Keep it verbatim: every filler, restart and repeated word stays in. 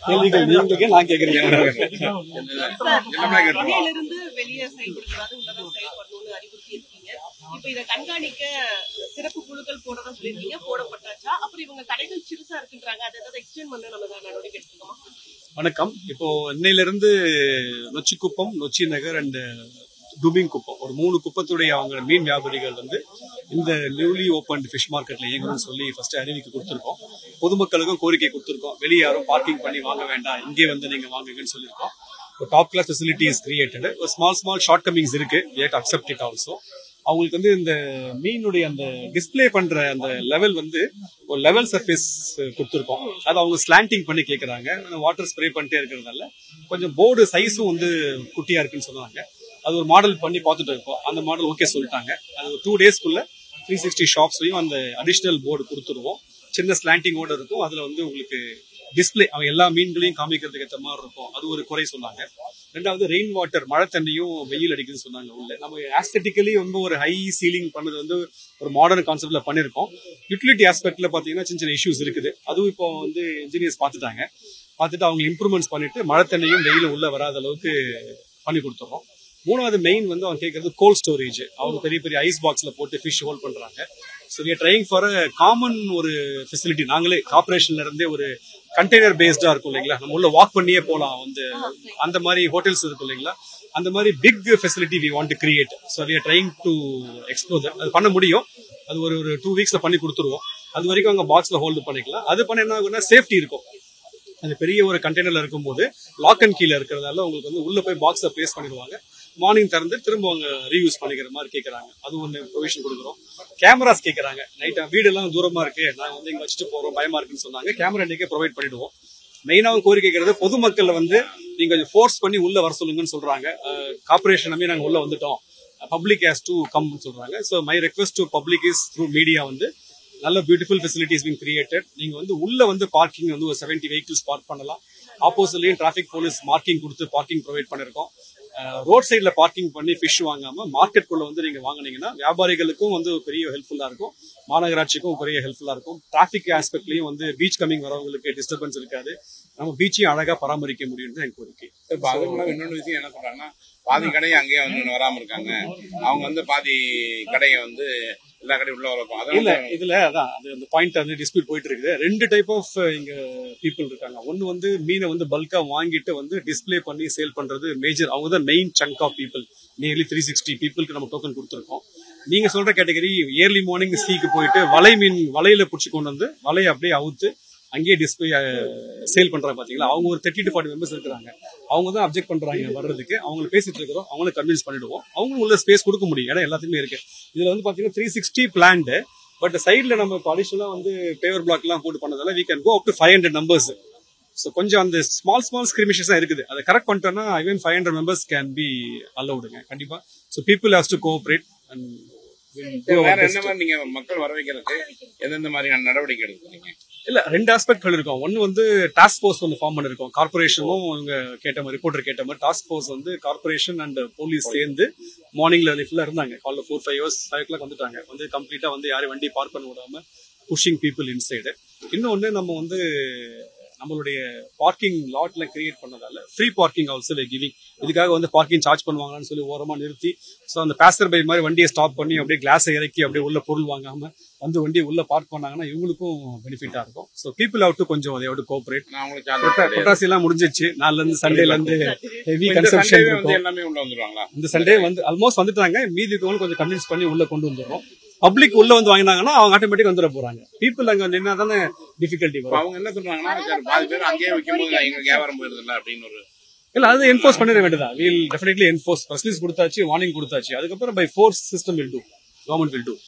கேள்விகள் நீங்க நான் கேக்குறீங்க. இருந்து வெளியே செயல்படுத்தாது உள்ளதான் செயல்படணும்னு அறிவுறுத்தி இருக்கீங்க. இப்ப இதை கண்காணிக்க சிறப்பு குழுக்கள் போடதான் சொல்லிருக்கீங்க, போடப்பட்டாச்சா? அப்புறம் இவங்க கடைகள் சிறுசா இருக்குன்றாங்க, அதை ஏதாவது எக்ஸ்டெண்ட் பண்ண நம்ம நடவடிக்கை எடுத்துக்கோமா? வணக்கம். இப்போ இன்னையில இருந்து நொச்சிக்குப்பம், நொச்சி நகர் அண்ட் டூபிங் குப்பம் ஒரு மூணு குப்பத்துடைய அவங்க மீன் வியாபாரிகள் வந்து இந்த நியூலி ஓபன் ஃபிஷ் மார்க்கெட்ல இயங்கணும்னு சொல்லி ஃபர்ஸ்ட் அறிவிக்கை கொடுத்துருக்கோம். பொதுமக்களுக்கும் கோரிக்கை கொடுத்துருக்கோம். வெளியே யாரும் பார்க்கிங் பண்ணி வாங்க வேண்டாம், இங்கே வந்து நீங்க வாங்குங்கன்னு சொல்லியிருக்கோம். Top class facility is created. ஒரு ஸ்மால் ஸ்மால் ஷார்ட் கமிங்ஸ் இருக்கு, we have to accept it also. அவங்களுக்கு வந்து இந்த மீனுடைய அந்த டிஸ்பிளே பண்ற அந்த லெவல் வந்து ஒரு லெவல் சர்ஃபேஸ் கொடுத்துருக்கோம். அதை அவங்க ஸ்லாண்டிங் பண்ணி கேட்கறாங்க. வாட்டர் ஸ்ப்ரே பண்ணிட்டே இருக்கிறதுனால கொஞ்சம் போர்டு சைஸும் வந்து குட்டியா இருக்குன்னு சொன்னாங்க. அது ஒரு மாடல் பண்ணி பார்த்துட்டு இருக்கோம். அந்த மாடல் ஓகே சொல்லிட்டாங்க. அது ஒரு டூ டேஸ்க்குள்ள த்ரீ சிக்ஸ்டி ஷாப்ஸ்லையும் அந்த அடிஷனல் போர்டு கொடுத்துருவோம். சின்ன ஸ்லாண்டிங்கோட இருக்கும். அதுல வந்து உங்களுக்கு டிஸ்பிளே அவங்க எல்லா மீன்களையும் காமிக்கிறதுக்கு ஏற்ற மாதிரி இருக்கும். அது ஒரு குறை சொன்னாங்க. ரெண்டாவது ரெயின் வாட்டர், மழை தண்ணியும் வெயில் அடிக்குதுன்னு சொன்னாங்க. உள்ள நம்ம ஆஸ்தெட்டிக்கலி ரொம்ப ஒரு ஹை சீலிங் பண்ணது வந்து ஒரு மாடர்ன் கான்செப்ட்ல பண்ணிருக்கோம். யூட்டிலிட்டி ஆஸ்பெக்ட்ல பாத்தீங்கன்னா சின்ன சின்ன இஷ்யூஸ் இருக்குது. அதுவும் இப்போ வந்து இன்ஜினியர்ஸ் பார்த்துட்டாங்க. பார்த்துட்டு அவங்க இம்ப்ரூவ்மெண்ட்ஸ் பண்ணிட்டு மழை தண்ணியும் வெயிலும் உள்ள வராத அளவுக்கு பண்ணி கொடுத்துறோம். மூணாவது மெயின் வந்து அவங்க கேட்கறது கோல்ட் ஸ்டோரேஜ். அவங்க பெரிய பெரிய ஐஸ் பாக்ஸ்ல போட்டு ஃபிஷ் ஹோல்ட் பண்றாங்க. So we are trying for a common ஒரு ஃபெசிலிட்டி. நாங்களே கார்பரேஷன்ல இருந்தே ஒரு கண்டெய்னர் பேஸ்டா இருக்கும் இல்லைங்களா, நம்ம உள்ள வாக் பண்ணியே போலாம். வந்து அந்த மாதிரி ஹோட்டல்ஸ் இருக்கும் இல்லைங்களா, அந்த மாதிரி big facility we want to create. So we are trying to explore that. அது பண்ண முடியும். அது ஒரு ஒரு டூ வீக்ஸ்ல பண்ணி கொடுத்துருவோம். அது வரைக்கும் அவங்க பாக்ஸ்ல ஹோல்டு பண்ணிக்கலாம். அது பண்ண என்ன ஆகும்னா சேஃப்டி இருக்கும். அது பெரிய ஒரு கண்டெய்னர்ல இருக்கும்போது லாக் அண்ட் கீழ இருக்கிறதால உங்களுக்கு வந்து உள்ள போய் பாக்ஸை பிளேஸ் பண்ணிடுவாங்க. மார்னிங் திறந்து திரும்ப அவங்க ரீயூஸ் பண்ணிக்கிற மாதிரி கேட்கறாங்க. அது ஒன்று ப்ரொவிஷன் கொடுக்குறோம். கேமராஸ் கேட்கறாங்க. நைட் வீடு எல்லாம் தூரமா இருக்கு, நாங்க வந்து இங்க வச்சுட்டு போறோம், பயமா இருக்குன்னு சொன்னாங்க. கேமரா இன்னைக்கே ப்ரொவைட் பண்ணிடுவோம். மெயினாக கோரிக்கை கேட்கறது பொதுமக்கள் வந்து நீங்க கொஞ்சம் ஃபோர்ஸ் பண்ணி உள்ள வர சொல்லுங்கன்னு சொல்றாங்க. கார்பரேஷன் நம்பி நாங்க உள்ள வந்துட்டோம், பப்ளிக் ஹேஸ் டு கம் சொல்றாங்க. So my request to public is through media வந்து நல்ல பியூட்டிஃபுல் ஃபெசிலிட்டிஸ் பீன் கிரியேட்டட். நீங்க வந்து உள்ள வந்து பார்க்கிங் வந்து ஒரு செவன்டி வெஹிக்கிள்ஸ் பார்க் பண்ணலாம். ஆப்போசிட்லயும் டிராபிக் போலீஸ் மார்க்கிங் கொடுத்து பார்க்கிங் ப்ரொவைட் பண்ணிருக்கோம். ரோட் சைட்ல பார்க்கிங் பண்ணி ஃபிஷ் வாங்காம மார்க்கெட் குள்ள வந்து நீங்க வாங்கினீங்கன்னா வியாபாரிகளுக்கும் வந்து பெரிய ஹெல்ப்ஃபுல்லா இருக்கும், மாநகராட்சிக்கும் பெரிய ஹெல்ப்ஃபுல்லா இருக்கும். டிராபிக் ஆஸ்பெக்ட்லயும் வந்து பீச் கமிங் வரவங்களுக்கு டிஸ்டர்பன்ஸ் இருக்காது. நம்ம பீச்சையும் அழகா பராமரிக்க முடியும் என் கோரிக்கை. இன்னொரு விஷயம் என்ன சொல்றாங்கன்னா, பாதி கடையை அங்கேயே வந்து வராம இருக்காங்க. அவங்க வந்து பாதி கடையை வந்து எல்லா கடையும் உள்ள வரப்போம். இல்ல இதுல அதான் அது அந்த பாயிண்ட் வந்து டிஸ்பியூட் போயிட்டு இருக்குது. ரெண்டு டைப் ஆஃப் இங்க பீப்புள் இருக்காங்க. ஒன்னு வந்து மீனை வந்து பல்கா வாங்கிட்டு வந்து டிஸ்பிளே பண்ணி சேல் பண்றது மேஜர். அவங்க தான் main chunk of people. Nearly three sixty பீப்புளுக்கு நம்ம டோக்கன் கொடுத்துருக்கோம். நீங்க சொல்ற கேட்டகரி ஏர்லி மார்னிங் சீக்கு போயிட்டு வலை மீன் வலையில பிடிச்சி கொண்டு வந்து வலையை அப்படியே அவுத்து அங்கேயே டிஸ்பிளே சேல் பண்றாங்க பாத்தீங்களா. அவங்க ஒரு தேர்ட்டி டு ஃபார்ட்டி மெம்பர்ஸ் இருக்கிறாங்க. அவங்க தான் அப்ஜெக்ட் பண்றாங்க வர்றதுக்கு. அவங்களை பேசிட்டு இருக்கிறோம், அவங்களை கன்வின்ஸ் பண்ணிடுவோம். அவங்களும் உள்ள ஸ்பேஸ் கொடுக்க முடியும், இடம் எல்லாத்துக்குமே இருக்கு. இதுல வந்து பாத்தீங்கன்னா த்ரீ சிக்ஸ்டி பிளான்டு. பட் சைட்ல நம்ம அடிஷனலா வந்து பேவர் பிளாக் எல்லாம் போட்டு பண்ணதால we can go up to five hundred numbers. So கொஞ்சம் அந்த ஸ்மால் ஸ்மால் ஸ்கிரிமிஷஸ் தான் இருக்குது. அதை கரெக்ட் பண்ணிட்டோம்னா even five hundred members can be அலௌடுங்க கண்டிப்பா. So people has to cooperate and வேற என்ன மாதிரி நீங்க மக்கள் வர வைக்கிறதுக்கு எந்தெந்த மாதிரியான நடவடிக்கை எடுக்கிறீங்க? இல்ல ரெண்டு ஆஸ்பெக்ட்கள் இருக்கும். ஒன்னு வந்து டாஸ்க் ஃபோர்ஸ் வந்து ஃபார்ம் பண்ணிருக்கோம். கார்பரேஷனும் இவங்க கேட்ட மாதிரி ரிப்போர்ட்டர் கேட்ட மாதிரி டாஸ்க் ஃபோர்ஸ் வந்து கார்பரேஷன் அண்ட் போலீஸ் சேர்ந்து மார்னிங்ல ஃபுல்லா இருந்தாங்க. காலைல four five hours five o'clock வந்துட்டாங்க. வந்து கம்ப்ளீட்டா வந்து யாரும் வண்டி பார்க் பண்ண விடாம புஷிங் பீப்புள் இன்சைடு. இன்னொன்னு நம்ம வந்து நம்மளுடைய பார்க்கிங் லாட்ல கிரியேட் பண்ணதால free parking also we giving. இதுக்காக வந்து பார்க்கிங் சார்ஜ் பண்ணுவாங்கன்னு சொல்லி ஓரமா நிறுத்தி ஸோ அந்த பேசர் பை மாதிரி வண்டியை ஸ்டாப் பண்ணி அப்படியே கிளாஸை இறக்கி அப்படியே உள்ள பொருள் வாங்காம வந்து வண்டியை உள்ள பார்க் பண்ணாங்கன்னா இவங்களுக்கும் பெனிஃபிட்டா இருக்கும். ஸோ பீப்புள் ஹவ் டு கொஞ்சம் அதை ஹவ் டு கோஆபரேட். பொட்டாசி எல்லாம் முடிஞ்சிச்சு. நாலுல இருந்து சண்டேல இருந்து ஹெவி கன்சம்ஷன் இருக்கும். இந்த சண்டே வந்து ஆல்மோஸ்ட் வந்துட்டாங்க. மீதி இருக்கவங்க கொஞ்சம் கன்வின்ஸ் பண்ணி உள்ள கொண்டு வந்துடுறோம். பப்ளிக் உள்ள வந்து வாங்கினாங்கன்னா அவங்க ஆட்டோமேட்டிக் வந்துட போறாங்க. பீப்புள் அங்க நின்னா தானே டிஃபிகல்ட்டி வரும். அவங்க என்ன சொல்றாங்கன்னா பாதி பேர் அங்கேயே வைக்கும்போது எங்க வியாபாரம் போயிருது இல்லை அப்படின்னு ஒரு இல்ல அது என்ஃபோர்ஸ் பண்ணிட வேண்டியதா. Will definitely enforce. First list கொடுத்தாச்சு, வார்னிங் கொடுத்தாச்சு. அதுக்கப்புறம் by force system will do, government will two.